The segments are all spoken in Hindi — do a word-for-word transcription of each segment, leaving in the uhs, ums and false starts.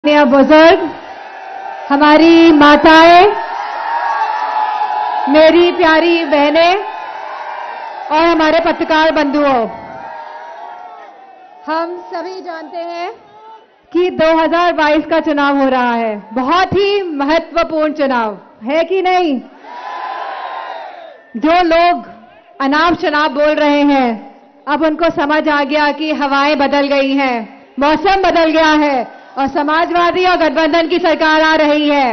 माननीय बुजुर्ग, हमारी माताएं, मेरी प्यारी बहनें और हमारे पत्रकार बंधुओं, हम सभी जानते हैं कि दो हज़ार बाईस का चुनाव हो रहा है। बहुत ही महत्वपूर्ण चुनाव है कि नहीं? जो लोग अनाप शनाप बोल रहे हैं, अब उनको समझ आ गया कि हवाएं बदल गई हैं, मौसम बदल गया है और समाजवादी और गठबंधन की सरकार आ रही है।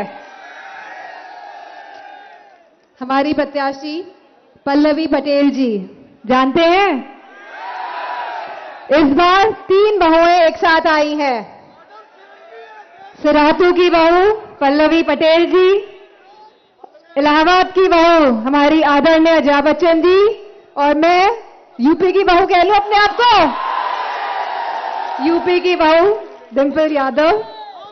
हमारी प्रत्याशी पल्लवी पटेल जी, जानते हैं इस बार तीन बहुएं एक साथ आई हैं। सिराथू की बहू पल्लवी पटेल जी, इलाहाबाद की बहू हमारी आदरणीय जया बच्चन जी और मैं यूपी की बहू कह लूं अपने आप को, यूपी की बहू डिंपल यादव।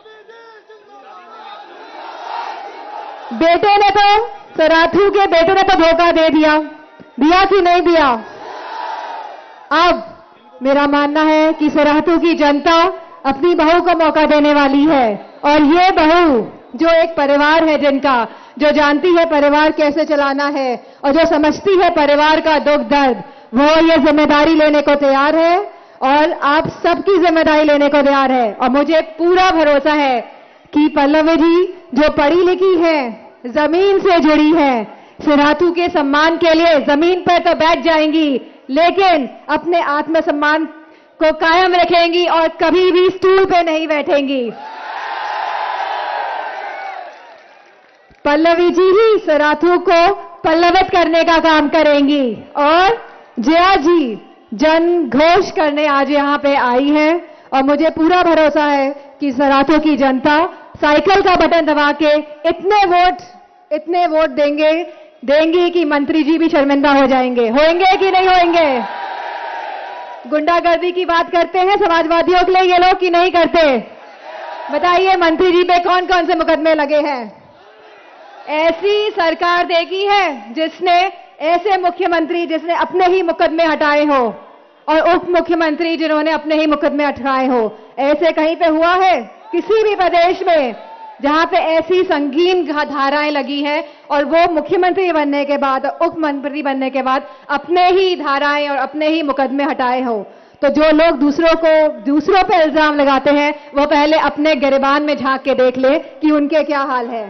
बेटे ने तो सिराथू के बेटे ने तो धोखा दे दिया, दिया कि नहीं दिया? अब मेरा मानना है कि सिराथू की जनता अपनी बहू को मौका देने वाली है और ये बहू जो एक परिवार है, जिनका जो जानती है परिवार कैसे चलाना है और जो समझती है परिवार का दुख दर्द, वो ये जिम्मेदारी लेने को तैयार है और आप सबकी जिम्मेदारी लेने को तैयार है। और मुझे पूरा भरोसा है कि पल्लवी जी जो पढ़ी लिखी है, जमीन से जुड़ी है, सिराथू के सम्मान के लिए जमीन पर तो बैठ जाएंगी, लेकिन अपने आत्मसम्मान को कायम रखेंगी और कभी भी स्टूल पे नहीं बैठेंगी। पल्लवी जी ही सिराथू को पल्लवित करने का काम करेंगी और जया जी जन घोष करने आज यहाँ पे आई है और मुझे पूरा भरोसा है कि सिराथू की जनता साइकिल का बटन दबा के इतने वोट इतने वोट देंगे देंगी कि मंत्री जी भी शर्मिंदा हो जाएंगे। होंगे कि नहीं होंगे? गुंडागर्दी की बात करते हैं समाजवादियों के लिए ये लोग कि नहीं करते? बताइए, मंत्री जी पे कौन कौन से मुकदमे लगे हैं? ऐसी सरकार देखी है जिसने ऐसे मुख्यमंत्री जिसने अपने ही मुकदमे हटाए हो और उप मुख्यमंत्री जिन्होंने अपने ही मुकदमे हटाए हो? ऐसे कहीं पे हुआ है किसी भी प्रदेश में जहां पे ऐसी संगीन धाराएं लगी है और वो मुख्यमंत्री बनने के बाद, उप मंत्री बनने के बाद अपने ही धाराएं और अपने ही मुकदमे हटाए हो? तो जो लोग दूसरों को दूसरों पे इल्जाम लगाते हैं, वो पहले अपने गिरेबान में झांक के देख ले कि उनके क्या हाल है।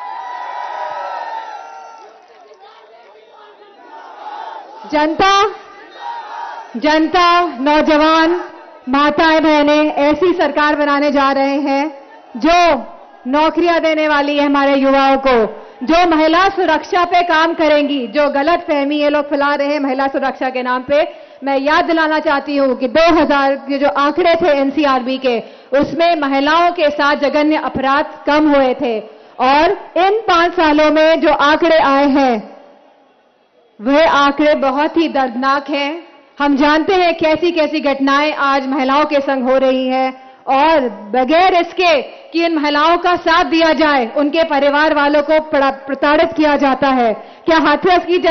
जनता जनता नौजवान माताएं बहनें ऐसी सरकार बनाने जा रहे हैं जो नौकरियां देने वाली है हमारे युवाओं को, जो महिला सुरक्षा पे काम करेंगी। जो गलत फहमी ये लोग फैला रहे हैं महिला सुरक्षा के नाम पे, मैं याद दिलाना चाहती हूं कि दो हज़ार के जो आंकड़े थे एनसीआरबी के, उसमें महिलाओं के साथ जघन्य अपराध कम हुए थे और इन पांच सालों में जो आंकड़े आए हैं वह आंकड़े बहुत ही दर्दनाक हैं। हम जानते हैं कैसी कैसी घटनाएं आज महिलाओं के संग हो रही है और बगैर इसके कि इन महिलाओं का साथ दिया जाए, उनके परिवार वालों को प्रताड़ित किया जाता है। क्या हाथरस की